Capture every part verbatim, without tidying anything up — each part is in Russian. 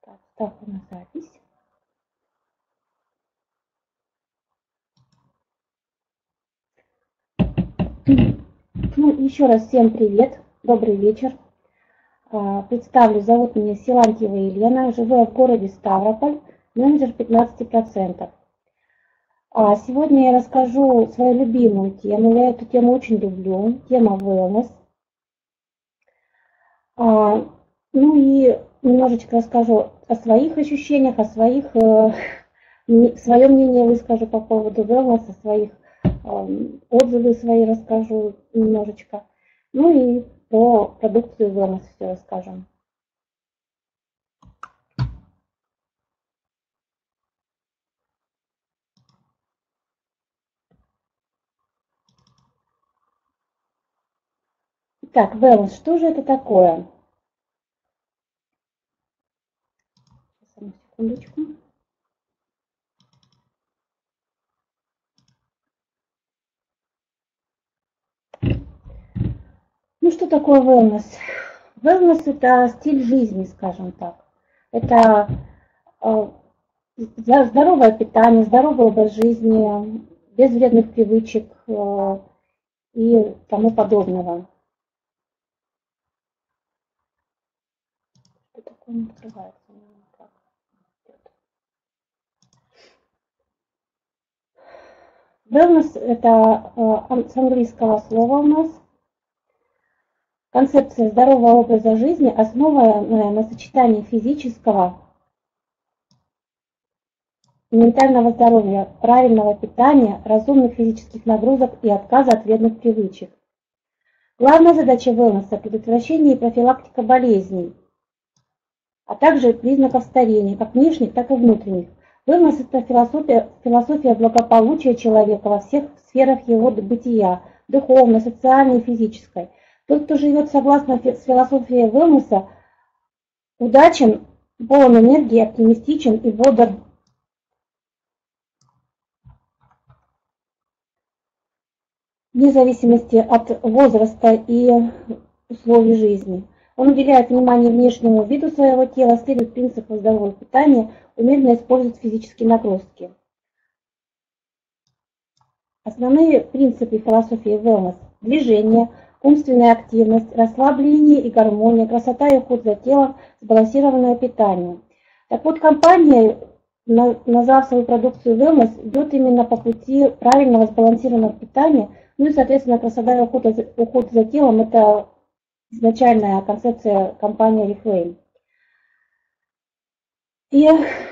Так, ставлю на запись. Ну, еще раз всем привет, добрый вечер. Представлю, зовут меня Силантьева Елена, живу я в городе Ставрополь, менеджер пятнадцать процентов. Сегодня я расскажу свою любимую тему, я эту тему очень люблю, тема wellness. Ну и немножечко расскажу о своих ощущениях, о своих, свое мнение выскажу по поводу wellness, о своих отзывы свои расскажу немножечко. Ну и про продукцию wellness все расскажем. Так, wellness, что же это такое? Одну секундочку. Ну, что такое wellness? Wellness – это стиль жизни, скажем так. Это здоровое питание, здоровый образ жизни, без вредных привычек и тому подобного. Что такое не открывается? Wellness – это с английского слова у нас. Концепция здорового образа жизни, основанная на сочетании физического и ментального здоровья, правильного питания, разумных физических нагрузок и отказа от вредных привычек. Главная задача wellness – предотвращение и профилактика болезней, а также признаков старения, как внешних, так и внутренних. Wellness – это философия, философия благополучия человека во всех сферах его бытия, духовной, социальной и физической. Тот, кто живет согласно с философией wellness, удачен, полон энергии, оптимистичен и бодр. Вне зависимости от возраста и условий жизни. Он уделяет внимание внешнему виду своего тела, следует принципу здорового питания, умеренно использует физические нагрузки. Основные принципы философии wellness – движение, умственная активность, расслабление и гармония, красота и уход за телом, сбалансированное питание. Так вот, компания, назвав свою продукцию wellness, идет именно по пути правильного сбалансированного питания, ну и, соответственно, красота и уход, уход за телом – это изначальная концепция компании Oriflame. И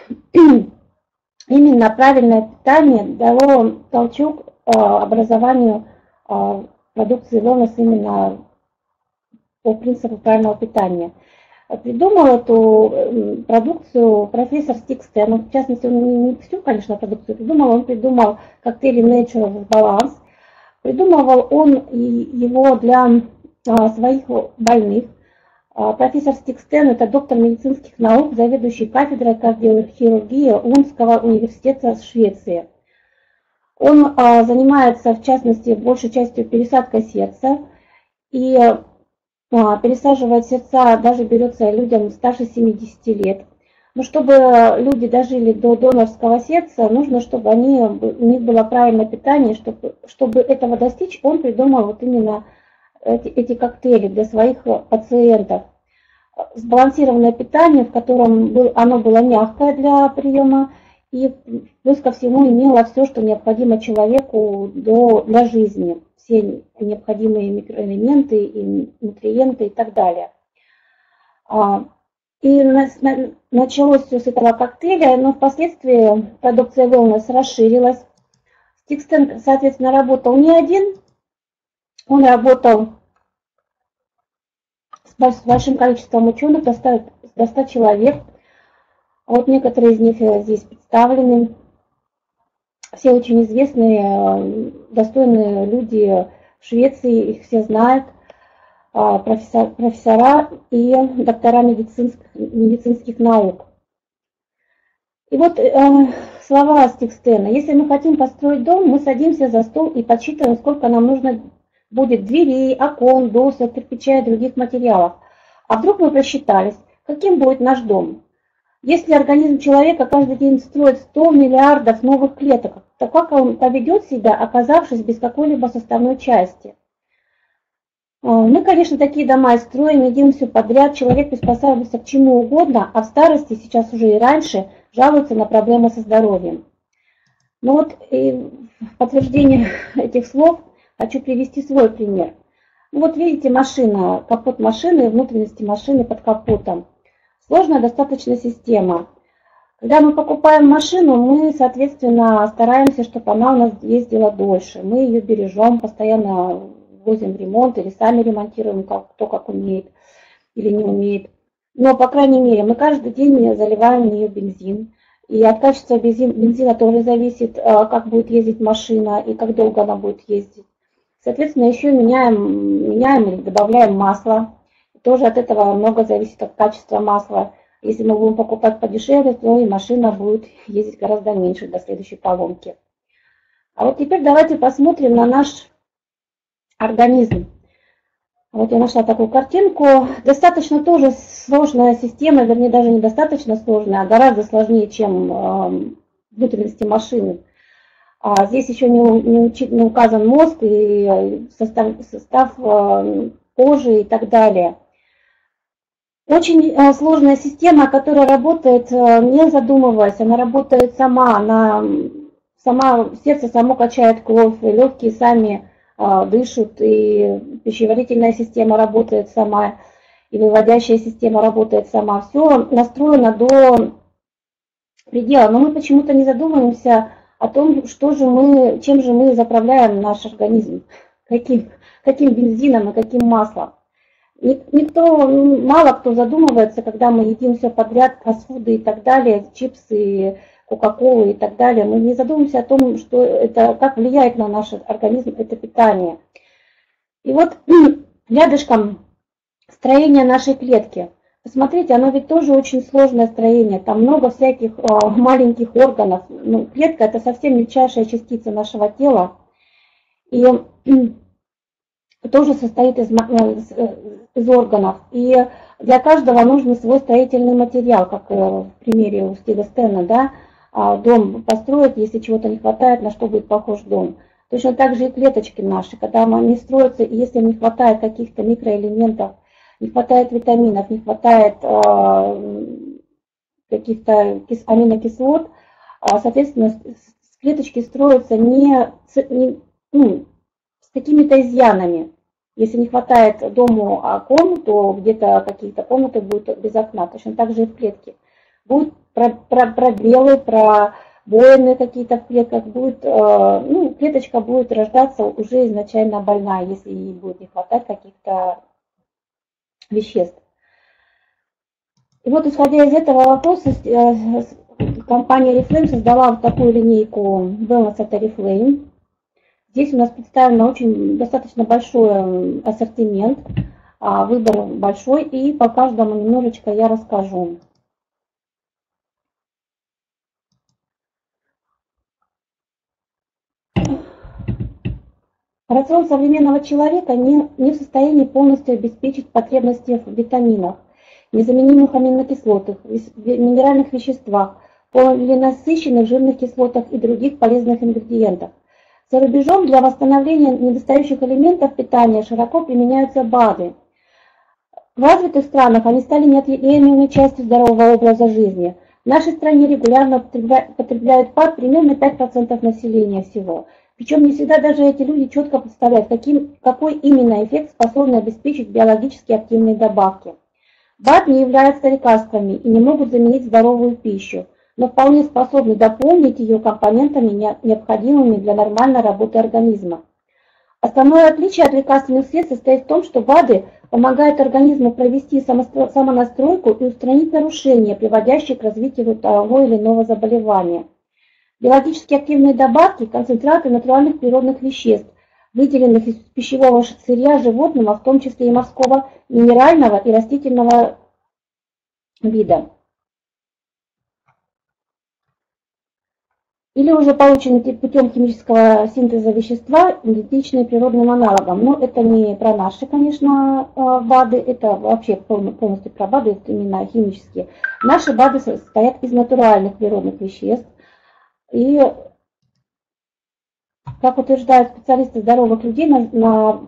именно правильное питание дало толчок образованию продукции wellness именно по принципу правильного питания. Придумал эту продукцию профессор Стик Стэн. В частности, он не всю, конечно, продукцию придумал, он придумал коктейли Natural Balance. Придумывал он его для своих больных. Профессор Стик Стэн – это доктор медицинских наук, заведующий кафедрой кардиохирургии Лунского университета Швеции. Он а, занимается, в частности, большей частью пересадкой сердца и а, пересаживает сердца, даже берется людям старше семидесяти лет. Но чтобы люди дожили до донорского сердца, нужно, чтобы они, у них было правильное питание. Чтобы, чтобы этого достичь, он придумал вот именно эти, эти коктейли для своих пациентов. Сбалансированное питание, в котором был, оно было мягкое для приема, и плюс ко всему имела все, что необходимо человеку до, для жизни. Все необходимые микроэлементы, и нутриенты и так далее. И началось все с этого коктейля, но впоследствии продукция wellness расширилась. Стик Стэн, соответственно, работал не один, он работал с большим количеством ученых, до ста человек. Вот некоторые из них здесь представлены. Все очень известные, достойные люди в Швеции, их все знают, профессор, профессора и доктора медицинских, медицинских наук. И вот э, слова Стик Стэна. Если мы хотим построить дом, мы садимся за стол и подсчитываем, сколько нам нужно будет дверей, окон, досок, кирпича и других материалов. А вдруг мы просчитались, каким будет наш дом? Если организм человека каждый день строит сто миллиардов новых клеток, то как он поведет себя, оказавшись без какой-либо составной части? Мы, конечно, такие дома и строим, едим все подряд, человек приспосабливается к чему угодно, а в старости, сейчас уже и раньше, жалуется на проблемы со здоровьем. Ну вот и в подтверждение этих слов хочу привести свой пример. Ну вот видите, машина, капот машины, внутренности машины под капотом. Сложная достаточно система. Когда мы покупаем машину, мы, соответственно, стараемся, чтобы она у нас ездила дольше. Мы ее бережем, постоянно возим в ремонт или сами ремонтируем, как, кто как умеет или не умеет. Но, по крайней мере, мы каждый день заливаем в нее бензин. И от качества бензина тоже зависит, как будет ездить машина и как долго она будет ездить. Соответственно, еще меняем, меняем или добавляем масло. Тоже от этого много зависит от качества масла. Если мы будем покупать подешевле, то и машина будет ездить гораздо меньше до следующей поломки. А вот теперь давайте посмотрим на наш организм. Вот я нашла такую картинку. Достаточно тоже сложная система, вернее даже не достаточно сложная, а гораздо сложнее, чем э, внутренности машины. А здесь еще не, не, не указан мозг и состав, состав э, кожи и так далее. Очень э, сложная система, которая работает, э, не задумываясь, она работает сама, она сама, сердце само качает кровь, легкие сами дышат, и пищеварительная система работает сама, и выводящая система работает сама. Все настроено до предела, но мы почему-то не задумываемся о том, что же мы, чем же мы заправляем наш организм, каким, каким бензином и каким маслом. Никто, мало кто задумывается, когда мы едим все подряд, фастфуды и так далее, чипсы, кока-колы и так далее. Мы не задумываемся о том, что это, как влияет на наш организм это питание. И вот рядышком строение нашей клетки. Посмотрите, оно ведь тоже очень сложное строение. Там много всяких э, маленьких органов. Ну, клетка это совсем мельчайшая частица нашего тела. И тоже состоит из, из органов. И для каждого нужен свой строительный материал, как в примере у Стива Стена, да, дом построить, если чего-то не хватает, на что будет похож дом. Точно так же и клеточки наши, когда они строятся, и если не хватает каких-то микроэлементов, не хватает витаминов, не хватает э, каких-то аминокислот, соответственно, клеточки строятся не, не ну, с какими-то изъянами. Если не хватает дому окон, то где-то какие-то комнаты будут без окна. Точно так же и в клетке. Будут пробелы, пробоины какие-то в клетках. Будет, ну, клеточка будет рождаться уже изначально больная, если ей будет не хватать каких-то веществ. И вот, исходя из этого вопроса, компания Oriflame создала вот такую линейку Wellness от Oriflame. Здесь у нас представлен очень достаточно большой ассортимент, выбор большой, и по каждому немножечко я расскажу. Рацион современного человека не, не в состоянии полностью обеспечить потребности в витаминах, незаменимых аминокислотах, минеральных веществах, полиненасыщенных жирных кислотах и других полезных ингредиентах. За рубежом для восстановления недостающих элементов питания широко применяются БАДы. В развитых странах они стали неотъемлемой частью здорового образа жизни. В нашей стране регулярно потребляют БАД примерно пять процентов населения всего. Причем не всегда даже эти люди четко представляют, каким, какой именно эффект способны обеспечить биологически активные добавки. БАД не являются лекарствами и не могут заменить здоровую пищу, но вполне способны дополнить ее компонентами, необходимыми для нормальной работы организма. Основное отличие от лекарственных средств состоит в том, что БАДы помогают организму провести самонастройку и устранить нарушения, приводящие к развитию того или иного заболевания. Биологически активные добавки – концентраты натуральных природных веществ, выделенных из пищевого сырья животного, в том числе и морского, минерального и растительного вида. или уже получены путем химического синтеза вещества, идентичные природным аналогам. Но это не про наши, конечно, БАДы, это вообще полностью про БАДы, это именно химические. Наши БАДы состоят из натуральных природных веществ. И, как утверждают специалисты, здоровых людей на, на,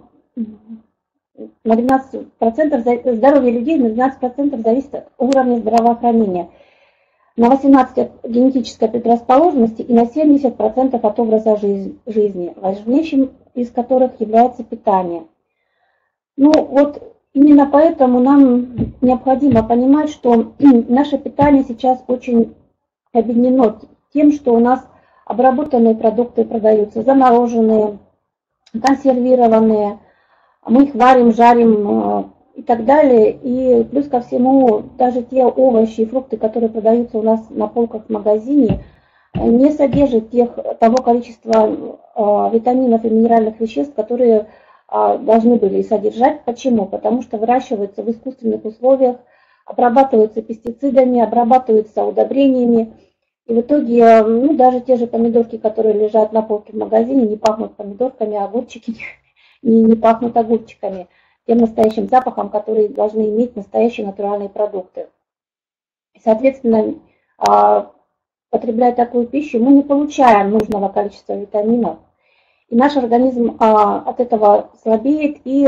на двенадцать процентов, здоровье людей на двенадцать процентов зависит от уровня здравоохранения, на восемнадцать процентов от генетической предрасположенности и на семьдесят процентов от образа жизни, важнейшим из которых является питание. Ну вот именно поэтому нам необходимо понимать, что наше питание сейчас очень объединено тем, что у нас обработанные продукты продаются, замороженные, консервированные, мы их варим, жарим и так далее. И плюс ко всему, даже те овощи и фрукты, которые продаются у нас на полках в магазине, не содержат тех, того количества витаминов и минеральных веществ, которые должны были содержать. Почему? Потому что выращиваются в искусственных условиях, обрабатываются пестицидами, обрабатываются удобрениями. И в итоге, ну, даже те же помидорки, которые лежат на полке в магазине, не пахнут помидорками, а огурчики не, не пахнут огурчиками, тем настоящим запахом, который должны иметь настоящие натуральные продукты. И, соответственно, потребляя такую пищу, мы не получаем нужного количества витаминов. И наш организм от этого слабеет, и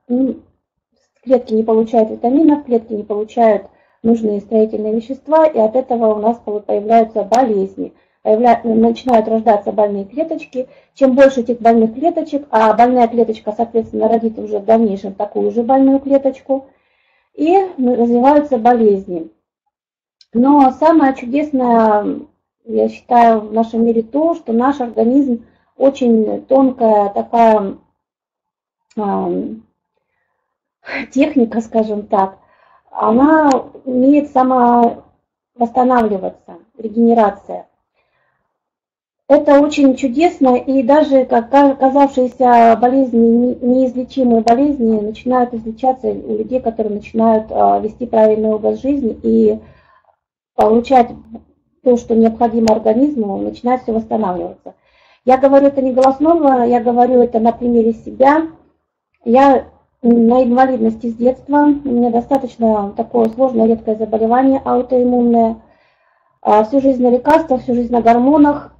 клетки не получают витаминов, клетки не получают нужные строительные вещества, и от этого у нас появляются болезни. Появля... Начинают рождаться больные клеточки. Чем больше этих больных клеточек, а больная клеточка, соответственно, родит уже в дальнейшем такую же больную клеточку, и развиваются болезни. Но самое чудесное, я считаю, в нашем мире то, что наш организм очень тонкая такая э, техника, скажем так, она умеет самовосстанавливаться, регенерация. Это очень чудесно, и даже как казавшиеся болезни, неизлечимые болезни, начинают излечаться у людей, которые начинают вести правильный образ жизни и получать то, что необходимо организму, начинает все восстанавливаться. Я говорю это не голословно, я говорю это на примере себя. Я на инвалидности с детства, у меня достаточно такое сложное, редкое заболевание аутоиммунное. Всю жизнь на лекарствах, всю жизнь на гормонах,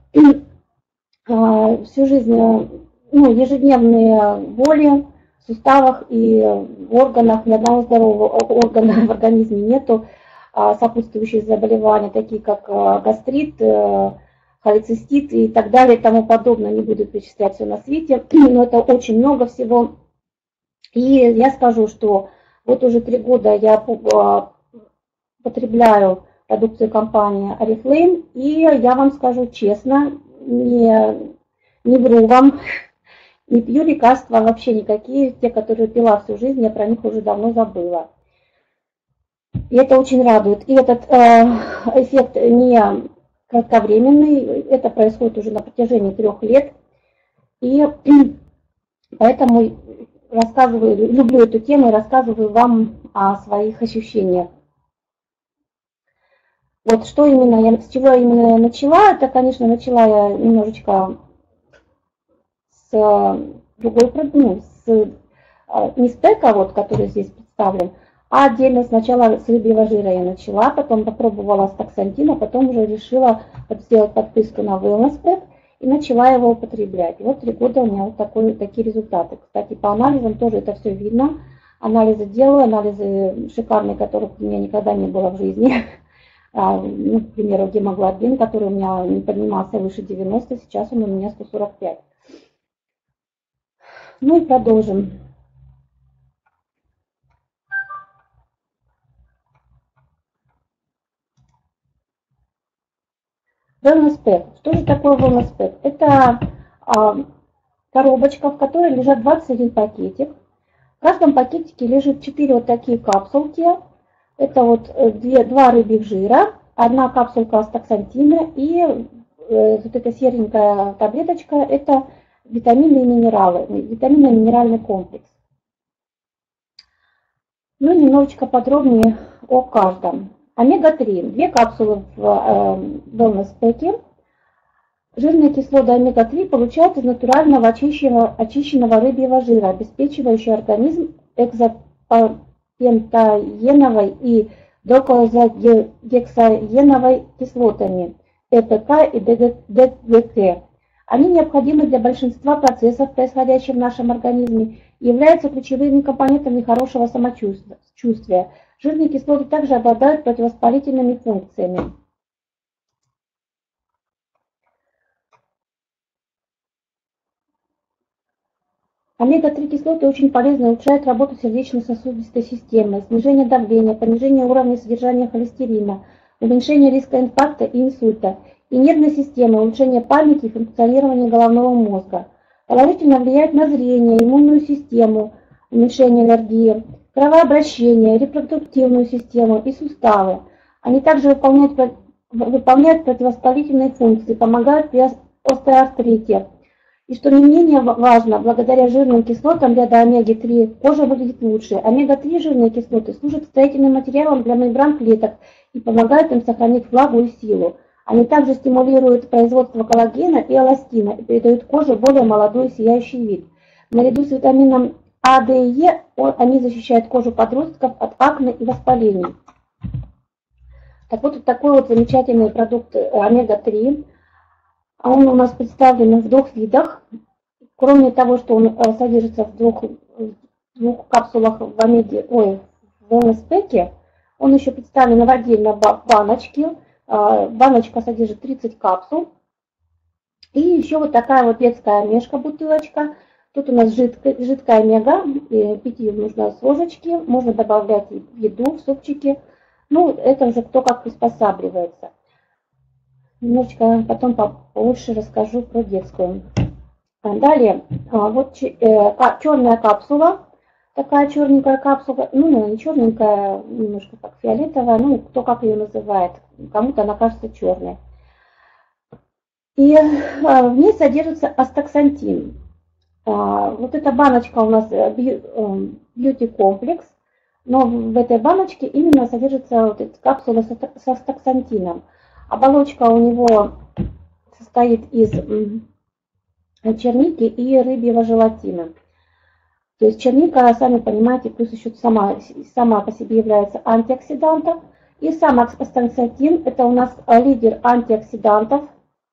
всю жизнь, ну, ежедневные боли в суставах и в органах, ни одного здорового органа в организме нету, сопутствующие заболевания, такие как гастрит, холецистит и так далее и тому подобное, не буду перечислять все на свете, но это очень много всего. И я скажу, что вот уже три года я потребляю продукцию компании Oriflame, и я вам скажу честно, не, не вру вам, не пью лекарства вообще никакие, те, которые пила всю жизнь, я про них уже давно забыла. И это очень радует. И этот э, эффект не кратковременный, это происходит уже на протяжении трех лет. И поэтому рассказываю, люблю эту тему и рассказываю вам о своих ощущениях. Вот что именно я, с чего я именно начала, это, конечно, начала я немножечко с другой, ну, с, не стека, вот, который здесь представлен, а отдельно сначала с рыбьего жира я начала, потом попробовала стаксантин, а потом уже решила сделать подписку на Wellness Pack и начала его употреблять. И вот три года у меня вот такой, такие результаты. Кстати, по анализам тоже это все видно. Анализы делаю, анализы шикарные, которых у меня никогда не было в жизни. Ну, к примеру, гемоглобин, который у меня не поднимался выше девяноста, сейчас он у меня сто сорок пять. Ну и продолжим. Wellness Pack. Что же такое Wellness Pack? Это а, коробочка, в которой лежат двадцать один пакетик. В каждом пакетике лежит четыре вот такие капсулки. Это вот две, два рыбьих жира, одна капсулка астаксантина и э, вот эта серенькая таблеточка, это витамины и минералы, витаминно-минеральный комплекс. Ну, немножечко подробнее о каждом. омега три, две капсулы в э, Wellness Pack. Жирные кислоты омега три получают из натурального очищенного, очищенного рыбьего жира, обеспечивающего организм экзопентаеновой и докозагексаеновой кислотами Э П К и Д Г К. Они необходимы для большинства процессов, происходящих в нашем организме, и являются ключевыми компонентами хорошего самочувствия. Жирные кислоты также обладают противовоспалительными функциями. омега три кислоты очень полезны, улучшают работу сердечно-сосудистой системы, снижение давления, понижение уровня содержания холестерина, уменьшение риска инфаркта и инсульта, и нервной системы, улучшение памяти и функционирования головного мозга. Положительно влияют на зрение, иммунную систему, уменьшение аллергии, кровообращение, репродуктивную систему и суставы. Они также выполняют, выполняют противовоспалительные функции, помогают при остеоартрите. И что не менее важно, благодаря жирным кислотам ряда омега три кожа выглядит лучше. омега три жирные кислоты служат строительным материалом для мембран клеток и помогают им сохранить влагу и силу. Они также стимулируют производство коллагена и эластина и придают коже более молодой и сияющий вид. Наряду с витамином А, Д и Е они защищают кожу подростков от акне и воспалений. Так вот, такой вот замечательный продукт омега три. Он у нас представлен в двух видах. Кроме того, что он содержится в двух, в двух капсулах в омеге, ой, в ЛСПеке, он еще представлен в отдельной баночке. Баночка содержит тридцать капсул. И еще вот такая вот детская мешка-бутылочка. Тут у нас жидкая, жидкая омега, пить ее нужно с ложечки, можно добавлять в еду, в супчики. Ну, это уже кто как приспосабливается. Немножечко потом получше расскажу про детскую. Далее, вот черная капсула, такая черненькая капсула, ну, не черненькая, немножко как фиолетовая, ну, кто как ее называет, кому-то она кажется черной. И в ней содержится астаксантин. Вот эта баночка у нас бьюти-комплекс, но в этой баночке именно содержится вот эта капсула с астаксантином. Оболочка у него состоит из черники и рыбьего желатина. То есть черника, сами понимаете, плюс еще сама, сама по себе является антиоксидантом. И сам астаксантин – это у нас лидер антиоксидантов.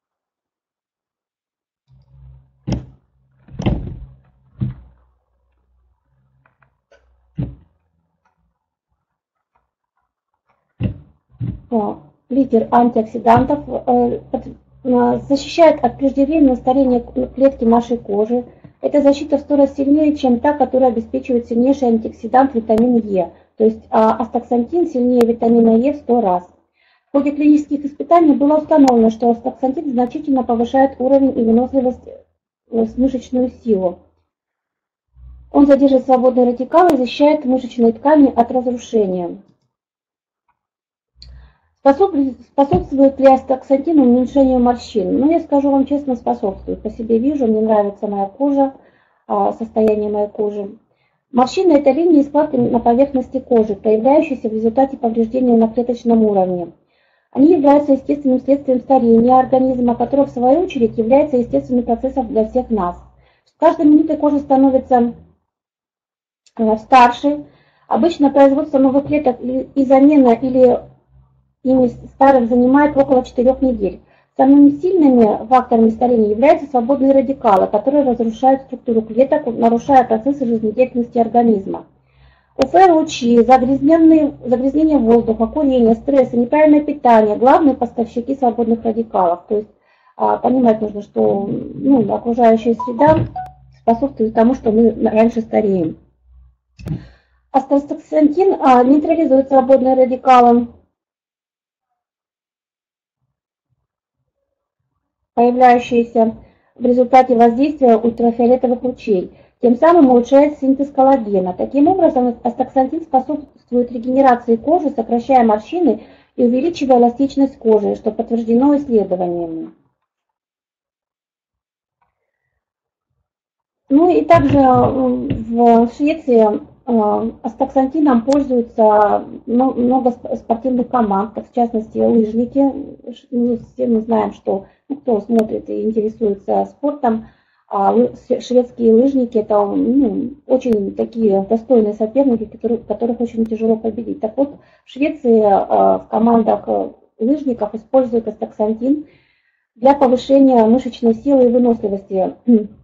Лидер антиоксидантов, защищает от преждевременного старения клетки нашей кожи. Эта защита в сто раз сильнее, чем та, которая обеспечивает сильнейший антиоксидант витамин Е. То есть астаксантин сильнее витамина Е в сто раз. В ходе клинических испытаний было установлено, что астаксантин значительно повышает уровень и выносливость в мышечную силу. Он задерживает свободные радикалы и защищает мышечные ткани от разрушения. Способствует ли астаксантин уменьшению морщин? Ну, я скажу вам честно, способствует. По себе вижу, мне нравится моя кожа, состояние моей кожи. Морщины – это линии и складки на поверхности кожи, проявляющиеся в результате повреждения на клеточном уровне. Они являются естественным следствием старения организма, которое в свою очередь является естественным процессом для всех нас. С каждой минутой кожа становится старше. Обычно производство новых клеток и замена или ими старых занимает около четырёх недель. Самыми сильными факторами старения являются свободные радикалы, которые разрушают структуру клеток, нарушая процессы жизнедеятельности организма. У эф эр, лучи, загрязнение воздуха, курение, стресс и неправильное питание – главные поставщики свободных радикалов. То есть понимать нужно, что ну, окружающая среда способствует тому, что мы раньше стареем. Астаксантин нейтрализует свободные радикалы, появляющиеся в результате воздействия ультрафиолетовых лучей. Тем самым улучшает синтез коллагена. Таким образом, астаксантин способствует регенерации кожи, сокращая морщины и увеличивая эластичность кожи, что подтверждено исследованиями. Ну и также в Швеции астаксантином пользуются много спортивных команд, в частности лыжники. Все мы знаем, что ну, кто смотрит и интересуется спортом, шведские лыжники это ну, очень такие достойные соперники, которых, которых очень тяжело победить. Так вот, в Швеции в командах лыжников используют астаксантин для повышения мышечной силы и выносливости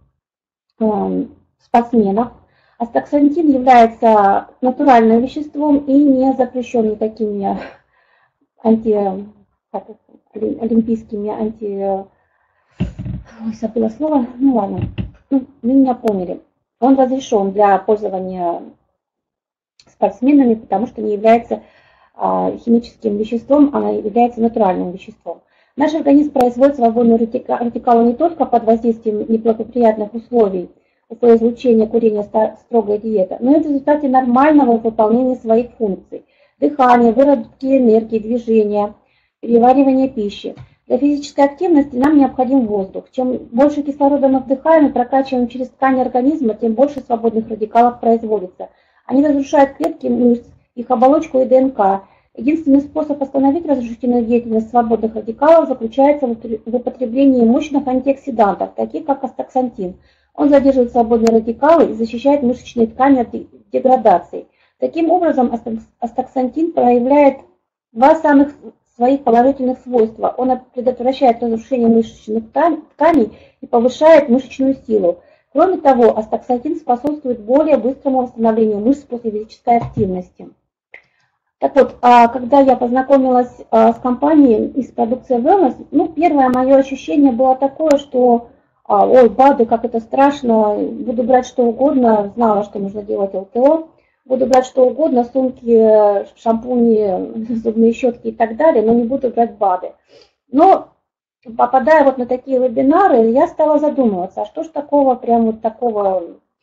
спортсменов. Астаксантин является натуральным веществом и не запрещен никакими анти, как, олимпийскими анти... Ой, забыла слово. Ну ладно, ну, вы меня поняли. Он разрешен для пользования спортсменами, потому что не является а, химическим веществом, а является натуральным веществом. Наш организм производит свободную радикалы не только под воздействием неблагоприятных условий, излучения, курения, строгая диета, но и в результате нормального выполнения своих функций. Дыхание, выработки энергии, движения, переваривания пищи. Для физической активности нам необходим воздух. Чем больше кислорода мы вдыхаем и прокачиваем через ткани организма, тем больше свободных радикалов производится. Они разрушают клетки мышц, их оболочку и ДНК. Единственный способ остановить разрушительную деятельность свободных радикалов заключается в употреблении мощных антиоксидантов, таких как астаксантин. Он задерживает свободные радикалы и защищает мышечные ткани от деградации. Таким образом, астаксантин проявляет два самых своих положительных свойства. Он предотвращает разрушение мышечных тканей и повышает мышечную силу. Кроме того, астаксантин способствует более быстрому восстановлению мышц после физической активности. Так вот, когда я познакомилась с компанией из продукции Wellness, ну, первое мое ощущение было такое, что ой, БАДы, как это страшно, буду брать что угодно, знала, что нужно делать ЛТО, буду брать что угодно, сумки, шампуни, зубные щетки и так далее, но не буду брать БАДы. Но попадая вот на такие вебинары, я стала задумываться, а что ж такого, прям вот такого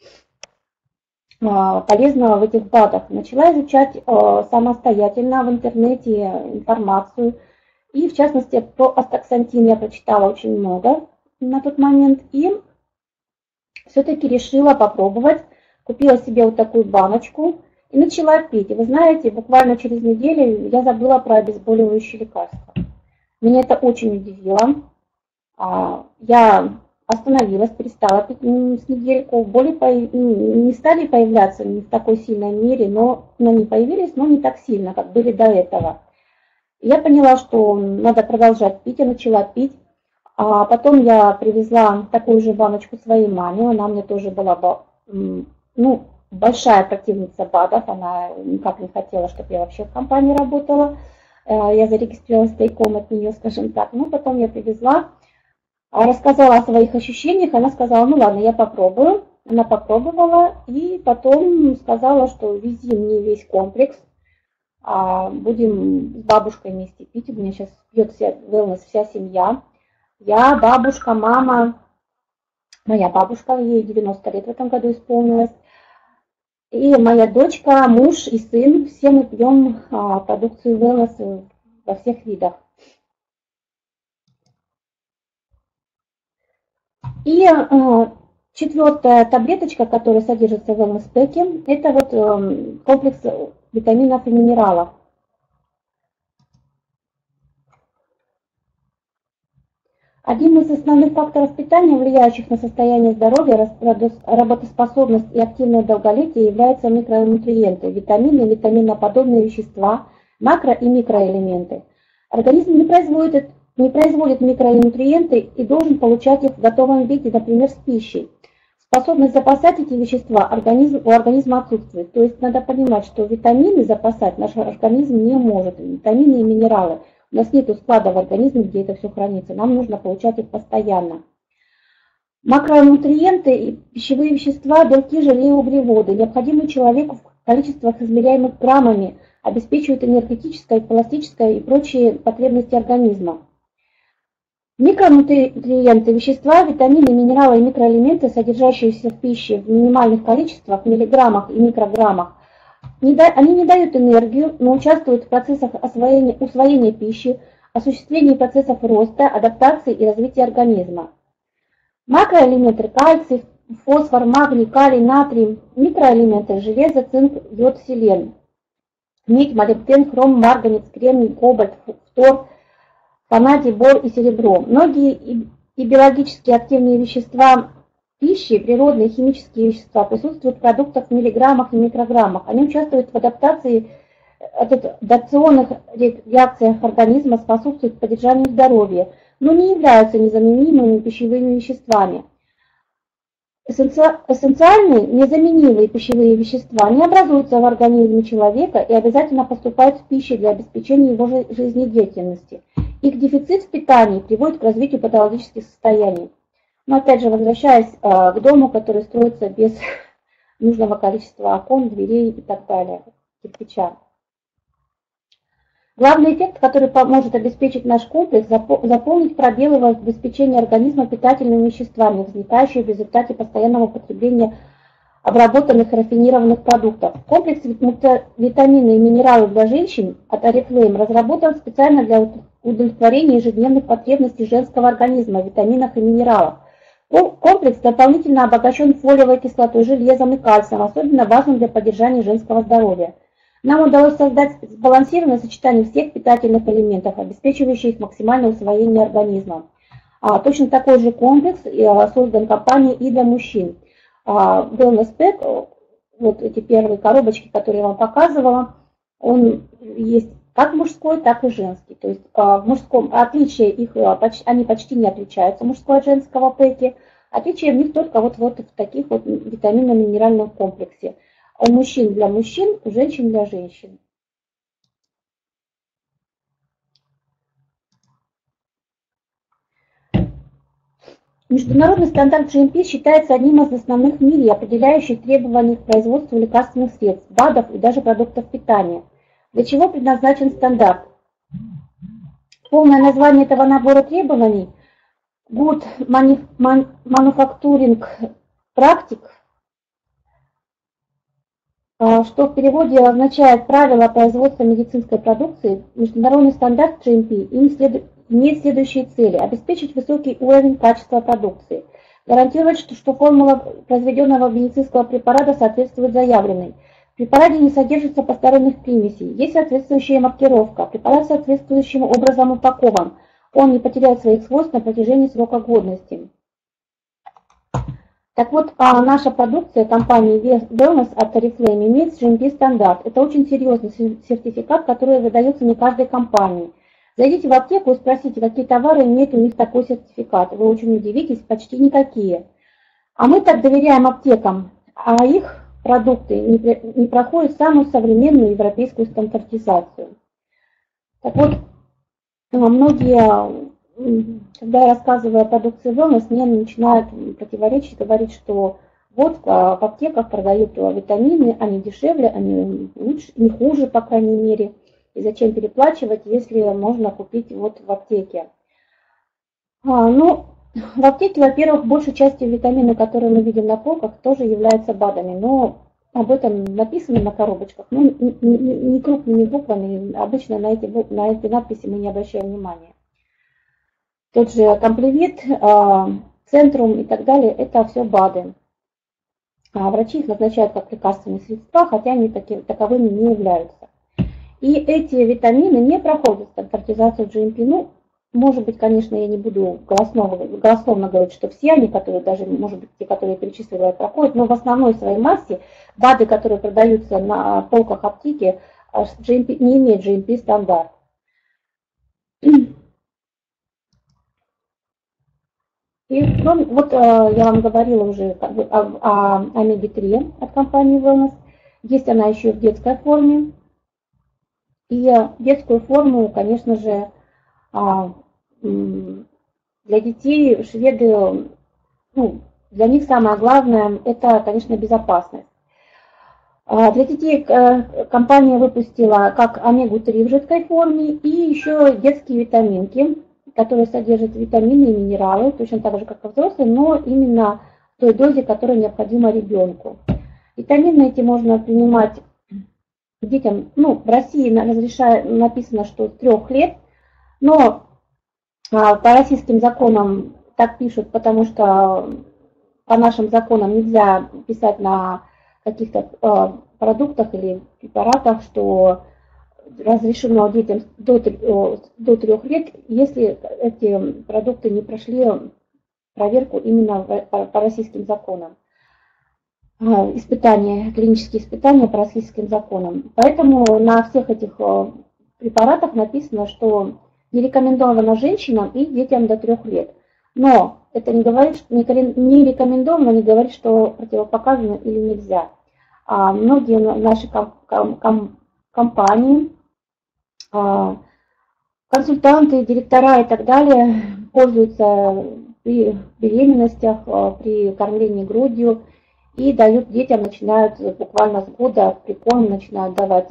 полезного в этих БАДах. Начала изучать самостоятельно в интернете информацию, и в частности про астаксантин я прочитала очень много на тот момент, и все-таки решила попробовать, купила себе вот такую баночку и начала пить. И вы знаете, буквально через неделю я забыла про обезболивающие лекарства. Меня это очень удивило. Я остановилась, перестала пить с недельку, боли не стали появляться не в такой сильной мере, но они появились, но не так сильно, как были до этого. Я поняла, что надо продолжать пить, я начала пить. А потом я привезла такую же баночку своей маме, она мне тоже была ну, большая противница БАДов, она никак не хотела, чтобы я вообще в компании работала. Я зарегистрировалась тайком от нее, скажем так. Ну, потом я привезла, рассказала о своих ощущениях, она сказала, ну ладно, я попробую. Она попробовала и потом сказала, что вези мне весь комплекс, будем с бабушкой вместе пить, у меня сейчас пьет вся, wellness, вся семья. Я, бабушка, мама, моя бабушка, ей девяносто лет в этом году исполнилось, и моя дочка, муж и сын, все мы пьем а, продукцию Wellness во всех видах. И а, четвертая таблеточка, которая содержится в Wellness Pack, это вот а, комплекс витаминов и минералов. Один из основных факторов питания, влияющих на состояние здоровья, работоспособность и активное долголетие, являются микронутриенты, витамины, витаминоподобные вещества, макро- и микроэлементы. Организм не производит, не производит микронутриенты и должен получать их в готовом виде, например, с пищей. Способность запасать эти вещества организм, у организма отсутствует. То есть надо понимать, что витамины запасать наш организм не может, витамины и минералы. У нас нет склада в организме, где это все хранится. Нам нужно получать их постоянно. Макронутриенты и пищевые вещества, белки, жиры и углеводы, необходимые человеку в количествах, измеряемых граммами, обеспечивают энергетическое, пластическое и прочие потребности организма. Микронутриенты, вещества, витамины, минералы и микроэлементы, содержащиеся в пище в минимальных количествах, миллиграммах и микрограммах, они не дают энергию, но участвуют в процессах освоения, усвоения пищи, осуществлении процессов роста, адаптации и развития организма. Макроэлементы, кальций, фосфор, магний, калий, натрий, микроэлементы, железо, цинк, йод, селен, медь, молибден, хром, марганец, кремний, кобальт, фтор, ванадий, бор и серебро. Многие и биологически активные вещества пищи, природные химические вещества присутствуют в продуктах в миллиграммах и микрограммах. Они участвуют в адаптации, адаптационных реакциях организма, способствуют поддержанию здоровья, но не являются незаменимыми пищевыми веществами. Эссенциальные, незаменимые пищевые вещества не образуются в организме человека и обязательно поступают в пищу для обеспечения его жизнедеятельности. Их дефицит в питании приводит к развитию патологических состояний. Но опять же, возвращаясь к дому, который строится без нужного количества окон, дверей и так далее, кирпича. Главный эффект, который поможет обеспечить наш комплекс, заполнить пробелы в обеспечении организма питательными веществами, возникающие в результате постоянного употребления обработанных и рафинированных продуктов. Комплекс витамины и минералов для женщин от Oriflame разработан специально для удовлетворения ежедневных потребностей женского организма в витаминах и минералах. Комплекс дополнительно обогащен фолиевой кислотой, железом и кальцием, особенно важным для поддержания женского здоровья. Нам удалось создать сбалансированное сочетание всех питательных элементов, обеспечивающих максимальное усвоение организма. А, точно такой же комплекс а, создан компанией и для мужчин. А, Wellness Pack, вот эти первые коробочки, которые я вам показывала, он есть как мужской, так и женский. То есть а, в мужском отличие их, а, почти, они почти не отличаются, мужской от женского пэки. Отличие в них только вот, вот в таких вот витаминно-минеральном комплексе. У мужчин для мужчин, у женщин для женщин. Международный стандарт джи эм пи считается одним из основных в мире, определяющих требования к производству лекарственных средств, БАДов и даже продуктов питания. Для чего предназначен стандарт? Полное название этого набора требований – Good Manufacturing Practice, что в переводе означает правила производства медицинской продукции. Международный стандарт джи эм пи им следует, имеет следующие цели: обеспечить высокий уровень качества продукции, гарантировать, что, что формула произведенного медицинского препарата соответствует заявленной, в препарате не содержится посторонних примесей, есть соответствующая маркировка, препарат соответствующим образом упакован, он не потеряет своих свойств на протяжении срока годности. Так вот, а наша продукция компании Wellness от Oriflame имеет джи эм пи стандарт. Это очень серьезный сертификат, который выдается не каждой компании. Зайдите в аптеку и спросите, какие товары имеют у них такой сертификат. Вы очень удивитесь, почти никакие. А мы так доверяем аптекам, а их продукты не, не проходят самую современную европейскую стандартизацию. Так вот, многие... Когда я рассказываю о продукции Wellness, мне начинают противоречить, говорить, что вот в аптеках продают витамины, они дешевле, они лучше, не хуже, по крайней мере. И зачем переплачивать, если можно купить вот в аптеке? А, ну, в аптеке, во-первых, большей частью витамины, которые мы видим на полках, тоже являются БАДами, но об этом написано на коробочках, но не, не, не крупными буквами, обычно на эти, на эти надписи мы не обращаем внимания. Тот же комплевит, центрум и так далее, это все БАДы. А врачи их назначают как лекарственные средства, хотя они таки, таковыми не являются. И эти витамины не проходят стандартизацию джи эм пи. Ну, может быть, конечно, я не буду голословно, голословно говорить, что все они, которые даже, может быть, те, которые я перечислила, проходят, но в основной своей массе БАДы, которые продаются на полках аптеки, джи эм пи, не имеют джи эм пи стандарт. И кроме, вот э, я вам говорила уже как бы, о, о омега три от компании Wellness. Есть она еще и в детской форме. И детскую форму, конечно же, э, для детей шведы, ну, для них самое главное – это, конечно, безопасность. Э, для детей э, компания выпустила как омегу три в жидкой форме и еще детские витаминки, которые содержат витамины и минералы, точно так же, как и взрослые, но именно в той дозе, которая необходима ребенку. Витамины эти можно принимать детям, ну, в России разрешает, написано, что с трех лет, но а, по российским законам так пишут, потому что по нашим законам нельзя писать на каких-то э, продуктах или препаратах, что разрешено детям до, до трех лет, если эти продукты не прошли проверку именно по, по российским законам. Испытания, клинические испытания по российским законам. Поэтому на всех этих препаратах написано, что не рекомендовано женщинам и детям до трех лет. Но это не говорит, что не рекомендовано, не говорит, что противопоказано или нельзя. А многие наши компании, консультанты, директора и так далее пользуются при беременностях, при кормлении грудью и дают детям, начинают буквально с года при корме начинают давать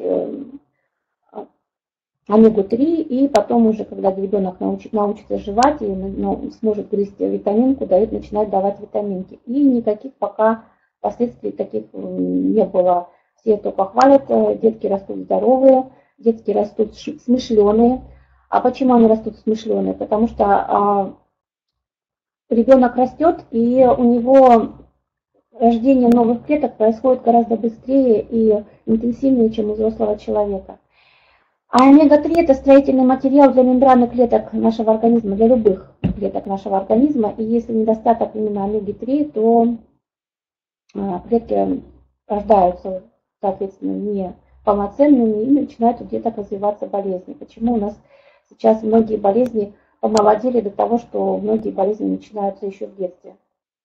омегу три, и потом уже, когда ребенок научит, научится жевать и ну, сможет грызть витаминку, дают, начинают давать витаминки. И никаких пока последствий таких не было. Все только хвалят, детки растут здоровые, детки растут смышленые. А почему они растут смышленые? Потому что а, ребенок растет, и у него рождение новых клеток происходит гораздо быстрее и интенсивнее, чем у взрослого человека. А омега три это строительный материал для мембраны клеток нашего организма, для любых клеток нашего организма. И если недостаток именно омеги три, то клетки рождаются, соответственно, неполноценными и начинают у деток развиваться болезни. Почему у нас сейчас многие болезни помолодели до того, что многие болезни начинаются еще в детстве.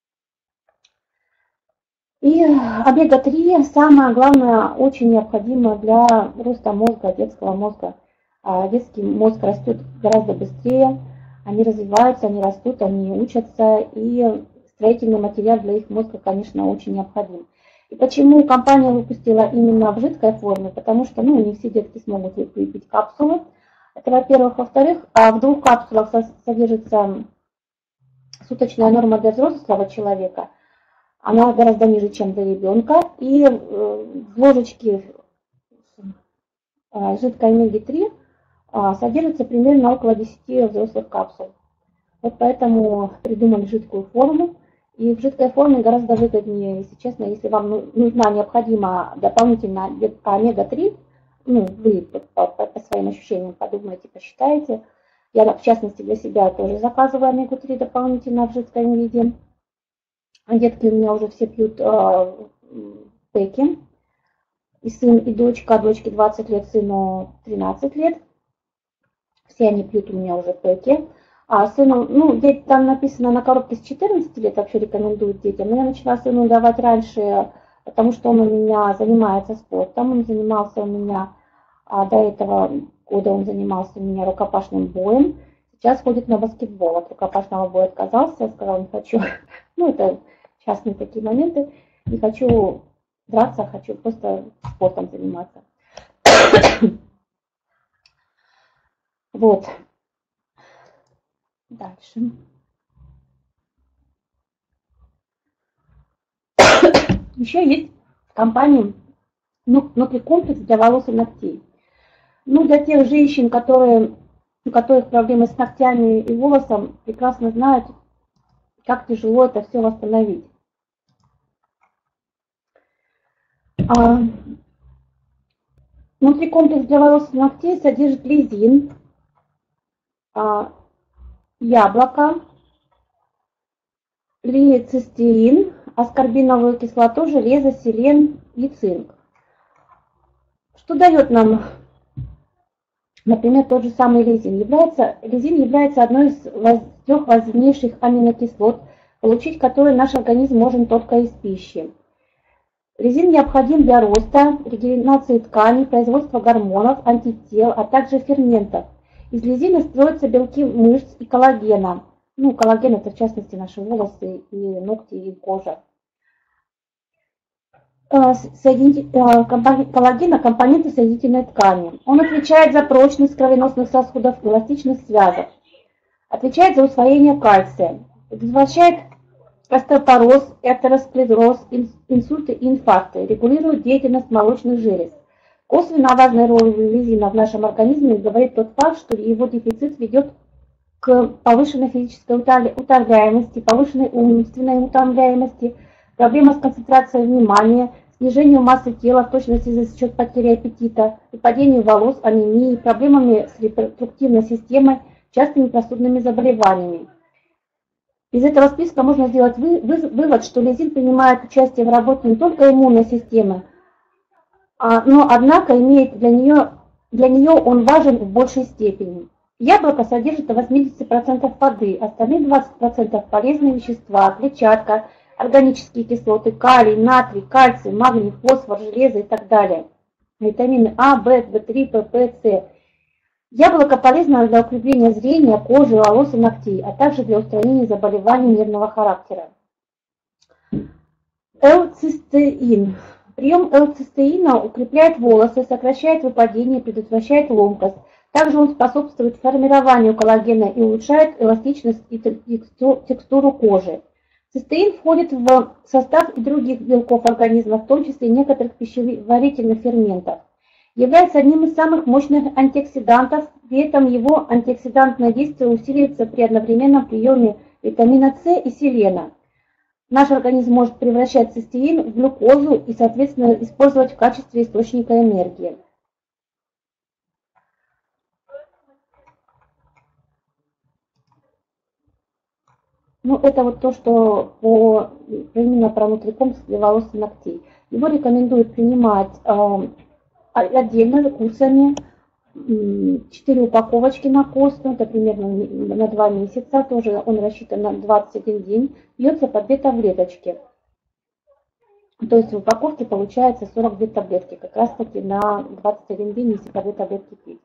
И омега три самое главное, очень необходимо для роста мозга, детского мозга. Детский мозг растет гораздо быстрее, они развиваются, они растут, они учатся, и строительный материал для их мозга, конечно, очень необходим. И почему компания выпустила именно в жидкой форме? Потому что ну, не все детки смогут выпить капсулы. Это во-первых. Во-вторых, в двух капсулах содержится суточная норма для взрослого человека. Она гораздо ниже, чем для ребенка. И в ложечке жидкой омеги три содержится примерно около десяти взрослых капсул. Вот поэтому придумали жидкую форму. И в жидкой форме гораздо выгоднее, если честно, если вам нужна необходима дополнительно омега три, ну, вы по, по, по своим ощущениям подумайте, посчитаете. Я, в частности, для себя тоже заказываю омегу три дополнительно в жидком виде. Детки у меня уже все пьют э, пеки. И сын, и дочка, дочке двадцать лет, сыну тринадцать лет. Все они пьют у меня уже пеки. А сыну, ну, там написано на коробке с четырнадцати лет, вообще рекомендуют детям. Но я начала сыну давать раньше, потому что он у меня занимается спортом. Он занимался у меня, а до этого года он занимался у меня рукопашным боем. Сейчас ходит на баскетбол. От рукопашного боя отказался, сказал, не хочу. Ну, это частные такие моменты. Не хочу драться, хочу просто спортом заниматься. Вот. Дальше. Еще есть в компании нутрикомплекс для волос и ногтей. Ну, для тех женщин, которые, у которых проблемы с ногтями и волосом, прекрасно знают, как тяжело это все восстановить. А, нутрикомплекс для волос и ногтей содержит лизин, а, яблоко, лецистерин, аскорбиновую кислоту, железо, селен и цинк. Что дает нам, например, тот же самый лизин? Является, лизин является одной из трех важнейших аминокислот, получить которые наш организм может только из пищи. Лизин необходим для роста, регенерации тканей, производства гормонов, антител, а также ферментов. Из лизина строятся белки мышц и коллагена. Ну, коллаген это в частности наши волосы и ногти и кожа. Коллагена – компоненты соединительной ткани. Он отвечает за прочность кровеносных сосудов, эластичность связок. Отвечает за усвоение кальция. Предотвращает остеопороз, атеросклероз, инсульты и инфаркты. Регулирует деятельность молочных желез. Косвенно о важной роли лизина в нашем организме говорит тот факт, что его дефицит ведет к повышенной физической утомляемости, повышенной умственной утомляемости, проблема с концентрацией внимания, снижению массы тела, в точности за счет потери аппетита, выпадению волос, анемии, проблемами с репродуктивной системой, частыми простудными заболеваниями. Из этого списка можно сделать вывод, что лизин принимает участие в работе не только иммунной системы, но, однако, имеет для нее, для нее он важен в большей степени. Яблоко содержит до восьмидесяти процентов воды, остальные двадцать процентов полезные вещества, клетчатка, органические кислоты, калий, натрий, кальций, магний, фосфор, железо и так далее. Витамины А, В, В три, П, П, С. Яблоко полезно для укрепления зрения, кожи, волос и ногтей, а также для устранения заболеваний нервного характера. Л-цистеин. Прием Л-цистеина укрепляет волосы, сокращает выпадение, предотвращает ломкость. Также он способствует формированию коллагена и улучшает эластичность и текстуру кожи. Цистеин входит в состав и других белков организма, в том числе некоторых пищеварительных ферментов. Является одним из самых мощных антиоксидантов, при этом его антиоксидантное действие усиливается при одновременном приеме витамина С и селена. Наш организм может превращать цистеин в глюкозу и, соответственно, использовать в качестве источника энергии. Ну, это вот то, что по, именно про нутрикомплекс для волос и ногтей. Его рекомендуют принимать э, отдельно курсами, четыре упаковочки на курс, ну, это примерно на два месяца, тоже он рассчитан на двадцать один день, пьется по две таблеточки. То есть в упаковке получается сорок две таблетки, как раз таки на двадцать один день, если по две таблетки пить.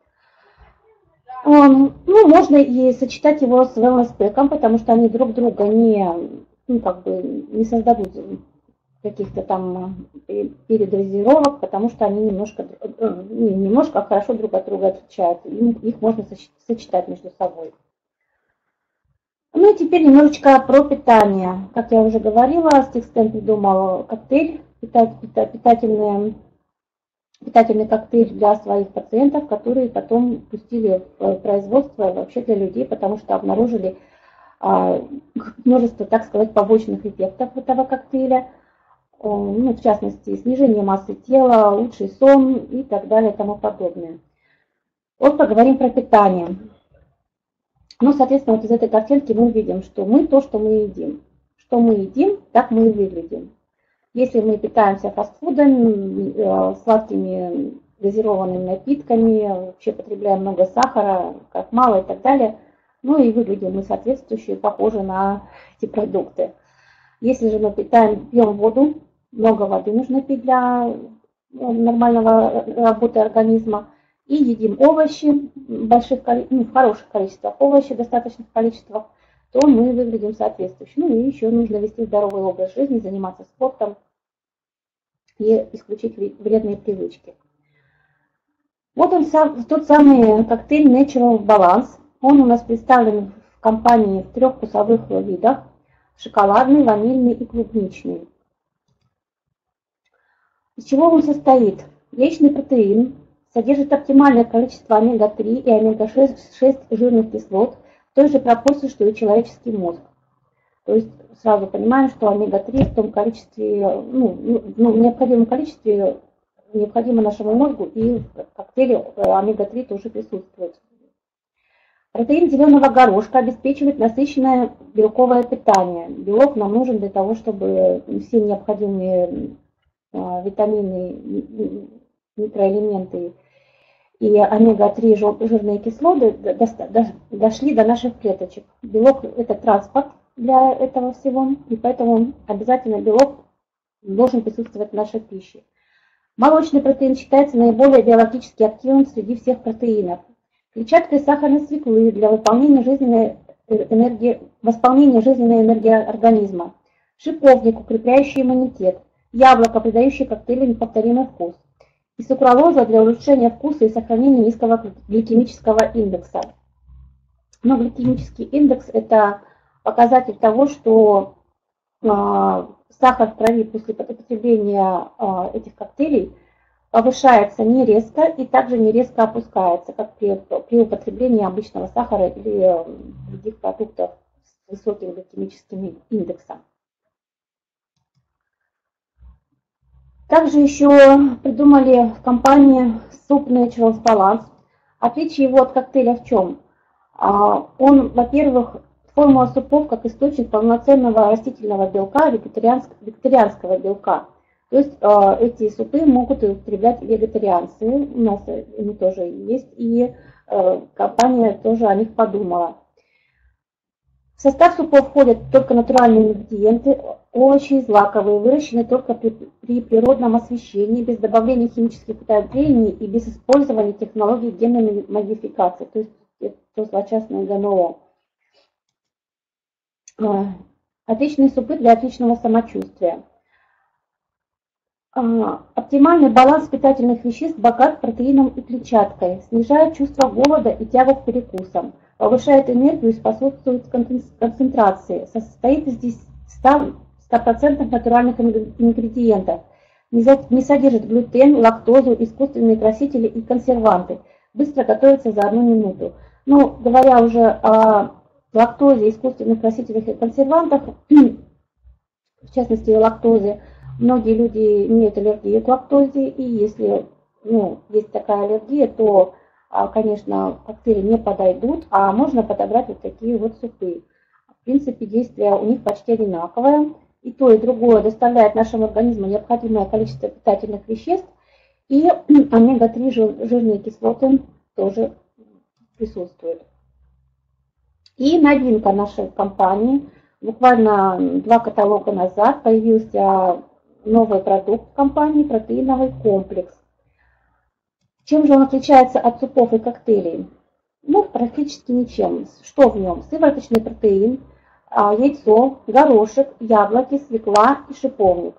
Ну, можно и сочетать его с wellness-пэком, потому что они друг друга не, ну, как бы не создадут каких-то там передозировок, потому что они немножко, не немножко, а хорошо друг от друга отличаются. Их можно сочетать между собой. Ну и теперь немножечко про питание. Как я уже говорила, Стикстен придумал коктейль питательный. питательный коктейль для своих пациентов, которые потом пустили в производство вообще для людей, потому что обнаружили а, множество, так сказать, побочных эффектов этого коктейля, ну, в частности, снижение массы тела, лучший сон и так далее и тому подобное. Вот поговорим про питание. Ну, соответственно, вот из этой картинки мы видим, что мы то, что мы едим. Что мы едим, так мы и выглядим. Если мы питаемся фастфудом, сладкими газированными напитками, вообще потребляем много сахара, как мало и так далее, ну и выглядим мы соответствующе, похожи на эти продукты. Если же мы питаем, пьем воду, много воды нужно пить для нормального работы организма, и едим овощи в, больших, ну, в хороших количествах, овощи в достаточных количествах, то мы выглядим соответствующе. Ну и еще нужно вести здоровый образ жизни, заниматься спортом и исключить вредные привычки. Вот он сам, тот самый коктейль Natural Balance. Он у нас представлен в компании в трех вкусовых видах: шоколадный, ванильный и клубничный. Из чего он состоит? Яичный протеин содержит оптимальное количество омега три и омега шесть жирных кислот в той же пропорции, что и человеческий мозг. То есть сразу понимаем, что омега три в том количестве, ну, ну, в необходимом количестве необходимо нашему мозгу, и в коктейле омега три тоже присутствует. Протеин зеленого горошка обеспечивает насыщенное белковое питание. Белок нам нужен для того, чтобы все необходимые витамины, микроэлементы и омега три жирные кислоты дошли до наших клеточек. Белок – это транспорт для этого всего, и поэтому обязательно белок должен присутствовать в нашей пище. Молочный протеин считается наиболее биологически активным среди всех протеинов. Клетчатка из сахарной свеклы для выполнения жизненной энергии, восполнения жизненной энергии организма. Шиповник, укрепляющий иммунитет. Яблоко, придающее коктейлю неповторимый вкус. И сукралоза для улучшения вкуса и сохранения низкого гликемического индекса. Но гликемический индекс – это показатель того, что э, сахар в крови после употребления э, этих коктейлей повышается не резко и также не резко опускается, как при, при употреблении обычного сахара или других продуктов с высоким гликемическим индексом. Также еще придумали в компании суп Naturals Balance. Отличие его от коктейля в чем? Он, во-первых, формула супов как источник полноценного растительного белка, вегетарианского белка. То есть эти супы могут употреблять вегетарианцы, у нас они тоже есть, и компания тоже о них подумала. В состав супов входят только натуральные ингредиенты, овощи, злаковые, выращенные только при, при природном освещении, без добавления химических удобрений и без использования технологий генной модификации, то есть это злочастное ГМО. Отличные супы для отличного самочувствия. Оптимальный баланс питательных веществ богат протеином и клетчаткой, снижает чувство голода и тягу к перекусам, повышает энергию и способствует концентрации, состоит из ста процентов натуральных ингредиентов, не содержит глютен, лактозу, искусственные красители и консерванты, быстро готовится за одну минуту. Ну, говоря уже о лактозе, искусственных красителях и консервантах, в частности лактозе, многие люди имеют аллергию к лактозе, и если ну, есть такая аллергия, то, конечно, коктейли не подойдут, а можно подобрать вот такие вот супы. В принципе, действие у них почти одинаковое. И то, и другое доставляет нашему организму необходимое количество питательных веществ, и омега три жирные кислоты тоже присутствуют. И новинка нашей компании. Буквально два каталога назад появился новый продукт в компании, протеиновый комплекс. Чем же он отличается от супов и коктейлей? Ну, практически ничем. Что в нем? Сывороточный протеин, яйцо, горошек, яблоки, свекла и шиповник.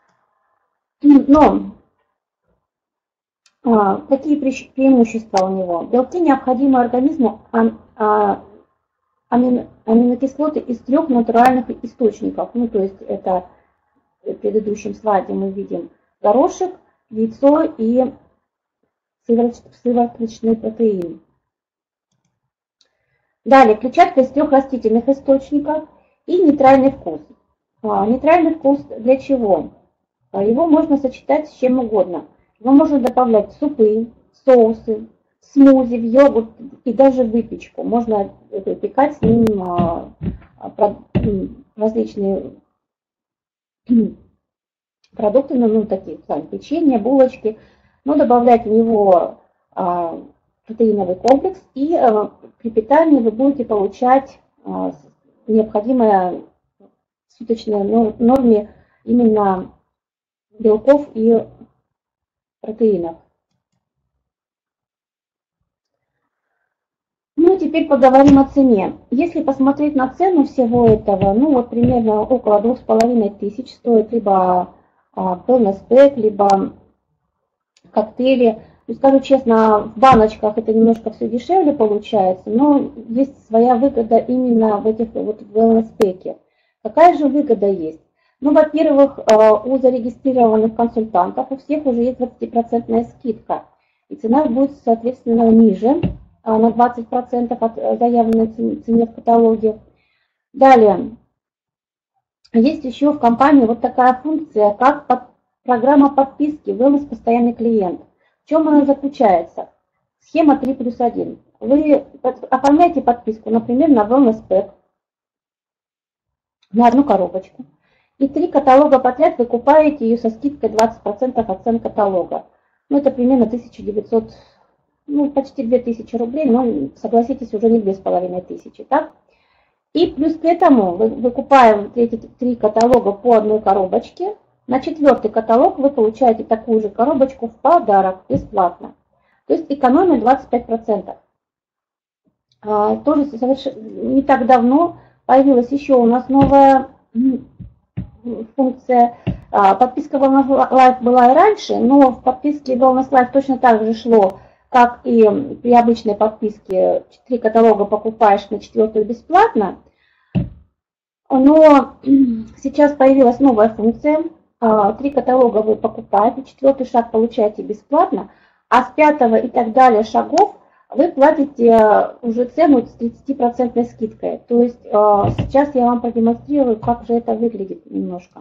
Но какие преимущества у него? Белки необходимы организму, аминокислоты из трех натуральных источников. Ну, то есть это в предыдущем слайде мы видим горошек, яйцо и сывороточный протеин. Далее, клетчатка из трех растительных источников и нейтральный вкус. А, нейтральный вкус для чего? А, его можно сочетать с чем угодно. Его можно добавлять в супы, соусы, смузи, в йогурт и даже в выпечку. Можно выпекать с ним а, про, различные продукты, ну, такие, сами, печенье, булочки, но добавлять в него а, протеиновый комплекс, и а, при питании вы будете получать а, необходимое в суточной норме именно белков и протеинов. Ну и теперь поговорим о цене. Если посмотреть на цену всего этого, ну вот примерно около двух с половиной тысяч стоит либо wellness pack, либо коктейли. И скажу честно, в баночках это немножко все дешевле получается, но есть своя выгода именно в этих вот wellness pack. Какая же выгода есть? Ну, во-первых, у зарегистрированных консультантов у всех уже есть двадцатипроцентная скидка, и цена будет, соответственно, ниже на двадцать процентов от заявленной цены в каталоге. Далее, есть еще в компании вот такая функция, как под, программа подписки Wellness постоянный клиент. В чем она заключается? Схема три плюс один. Вы оформляете подписку, например, на Wellness Pack, на одну коробочку, и три каталога подряд вы покупаете ее со скидкой двадцать процентов от цен каталога. Ну, это примерно тысяча девятьсот, ну, почти две тысячи рублей, но, согласитесь, уже не две с половиной тысячи, так? И плюс к этому вы выкупаем эти три каталога по одной коробочке. На четвертый каталог вы получаете такую же коробочку в подарок бесплатно. То есть экономия двадцать пять процентов. А, тоже совершенно не так давно появилась еще у нас новая функция. А, подписка Wellness Life была и раньше, но в подписке Wellness Life точно так же шло, как и при обычной подписке. Три каталога покупаешь, на четвертую бесплатно. Но сейчас появилась новая функция. а, три каталога вы покупаете, четвертый шаг получаете бесплатно, а с пятого и так далее шагов вы платите уже цену с тридцатипроцентной скидкой. То есть а, сейчас я вам продемонстрирую, как же это выглядит немножко.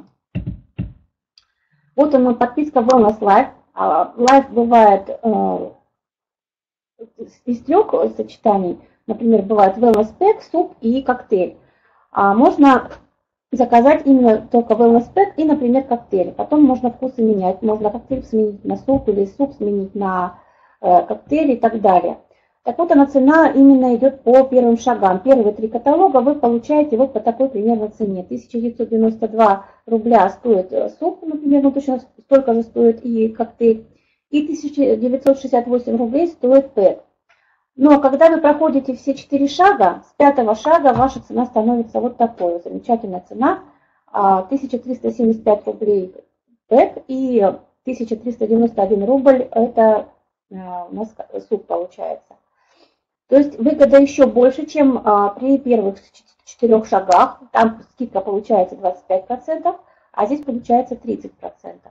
Вот она, подписка Wellness Life. Life бывает э, из трех сочетаний. Например, бывает Wellness Pack, суп и коктейль. А можно заказать именно только Wellness Pack и, например, коктейль. Потом можно вкусы менять. Можно коктейль сменить на суп или суп сменить на э, коктейль и так далее. Так вот, она цена именно идет по первым шагам. Первые три каталога вы получаете вот по такой примерно цене. тысяча девятьсот девяносто два рубля стоит суп, например, ну точно столько же стоит и коктейль. И тысяча девятьсот шестьдесят восемь рублей стоит пэк. Но когда вы проходите все четыре шага, с пятого шага ваша цена становится вот такой. Замечательная цена. тысяча триста семьдесят пять рублей пэк и тысяча триста девяносто один рубль это у нас суп получается. То есть выгода еще больше, чем а, при первых четырех шагах. Там скидка получается двадцать пять процентов, а здесь получается тридцать процентов.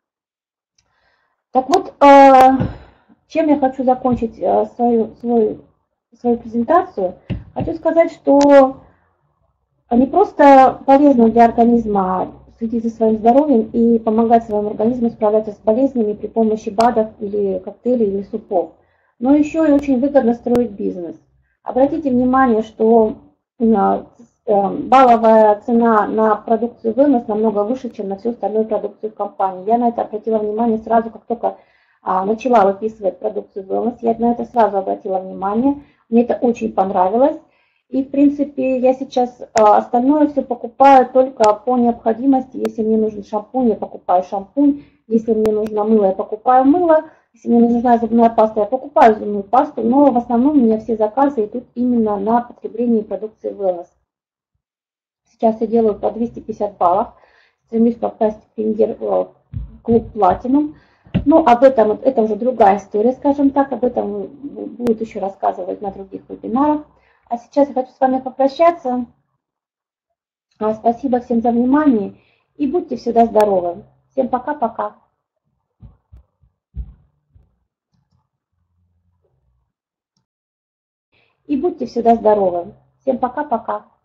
Так вот, а, чем я хочу закончить а, свою, свою, свою презентацию? Хочу сказать, что не просто полезно для организма следить за своим здоровьем и помогать своему организму справляться с болезнями при помощи БАДов или коктейлей или супов, но еще и очень выгодно строить бизнес. Обратите внимание, что балловая цена на продукцию Wellness намного выше, чем на всю остальную продукцию в компании. Я на это обратила внимание сразу, как только начала выписывать продукцию Wellness. Я на это сразу обратила внимание. Мне это очень понравилось. И, в принципе, я сейчас остальное все покупаю только по необходимости. Если мне нужен шампунь, я покупаю шампунь. Если мне нужно мыло, я покупаю мыло. Если мне нужна зубная паста, я покупаю зубную пасту. Но в основном у меня все заказы идут именно на потребление продукции Wellness. Сейчас я делаю по двести пятьдесят баллов. Стремлюсь попасть в премьер-клуб Platinum. Но об этом, это уже другая история, скажем так. Об этом будет еще рассказывать на других вебинарах. А сейчас я хочу с вами попрощаться. Спасибо всем за внимание и будьте всегда здоровы. Всем пока-пока. И будьте всегда здоровы. Всем пока-пока.